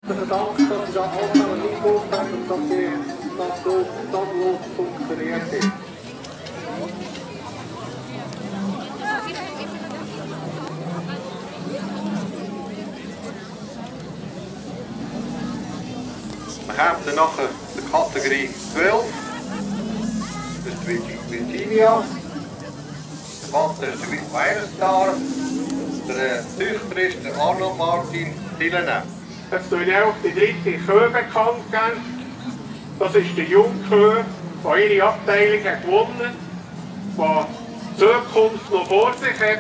Dank, dass Sie da alle mitgemacht haben und dass so tadellos funktioniert hat. Wir haben dann nachher die Kategorie 12. Das ist die Virginia. Der Vater ist der Weilerstar. Der Züchter ist der Arnold Martin Dillenen. Jetzt tue ich auch die dritte Kö bekannt geben. Das ist der Jungkö, der ihre Abteilung hat gewonnen, der die Zukunft noch vor sich hat.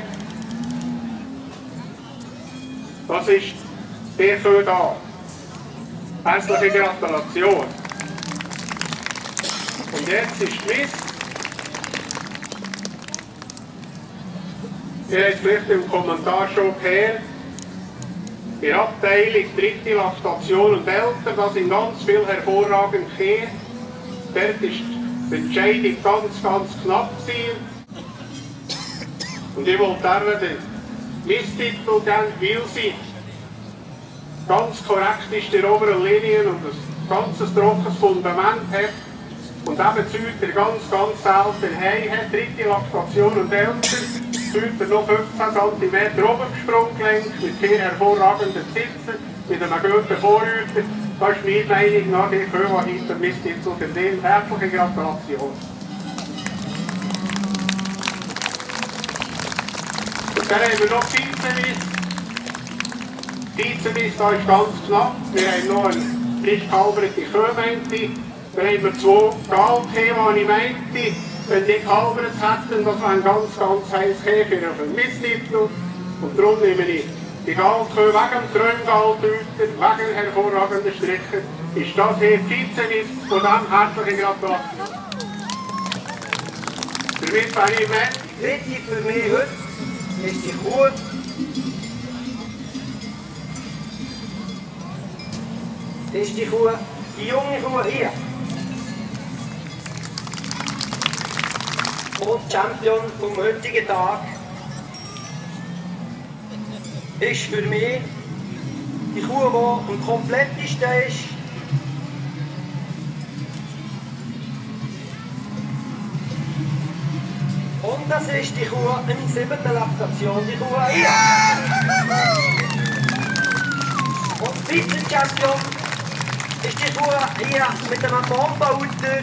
Das ist der Kö da. Herzliche Gratulation. Und jetzt ist die Miss. Ihr habt es vielleicht im Kommentar schon gehört. In der Abteilung dritte Laktation und Eltern, da sind ganz viele hervorragende Kinder. Dort ist die Entscheidung ganz knapp gewesen. Und ich wollte ihnen den Misstitel geben, weil sie ganz korrekt ist in der oberen Linie und ein ganz trockenes Fundament hat. Und eben Züter ganz selten Hai hat, dritte Laktation und Eltern. Züter noch 15 cm oben gesprungen gelenkt, mit 4 hervorragenden Sitzen, mit einem guten Vorrüter. Das ist meine Meinung nach die Kö, die hinter Misstitel verdient. Herzliche Gratulation. Und dann haben wir noch Vizemiss. Vizemiss, da ist ganz knapp. Wir haben noch eine frisch gehalberte Kö-Mente. Dann haben wir 2 Galthemen, die ich meinte. Wenn die gehalbert hätten, das wäre ein ganz heißes Käfer auf den Misstitel. Und darum nehme ich die Galtkö wegen dem Tröngalthüter, wegen hervorragenden Strichen. Ist das hier die Vizemiss, von dem herzliche Gratulation. Damit wäre ich mit. Wichtig für mich heute ist die Kuh. Das ist die Kuh, die junge Kuh hier. Und Champion vom heutigen Tag ist für mich die Kuh, die am komplettesten ist. Und das ist die Kuh in der 7. Laktation, die Kuh hier. Und Vize-Champion ist die Kuh hier mit einem Bombenauto,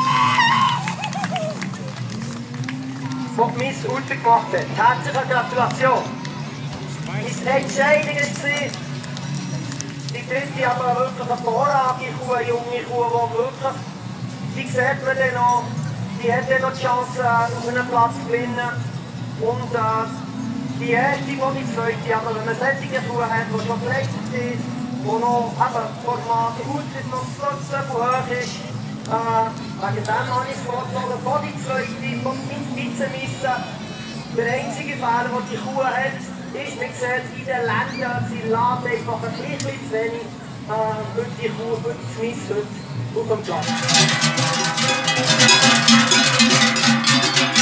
die Miss Ulter gemacht hat. Herzliche Gratulation. Meine Entscheidung war die dritte, aber wirklich eine Vorlage-Kuh, eine junge Kuh, die wirklich, die sieht man dann noch, die hat dann noch die Chance, auf einen Platz zu gewinnen. Und die erste, die zweite, aber wenn man solche Kuh hat, die schon verletzt ist, die noch Format gut ist, noch so hoch ist, wegen dem habe ich es vorgezogen, von die zweite, von die Vizemiss. Der einzige Fehler, den die Kuh hat, ist, man sieht in den Ländern, sie lädt einfach ein bisschen zu wenig für die Kuh, für die Miss heute auf dem Platz.